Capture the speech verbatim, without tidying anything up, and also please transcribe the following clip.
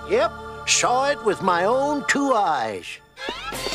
Yep, saw it with my own two eyes.